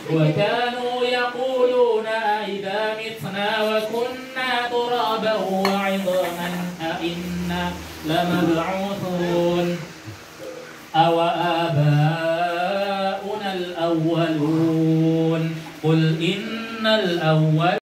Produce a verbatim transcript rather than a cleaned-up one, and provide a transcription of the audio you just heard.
وكانوا يقولون أئذا متنا وكنا ترابا وعظاما أئنا لمبعوثون أو آباؤنا الأولون قل إن الأول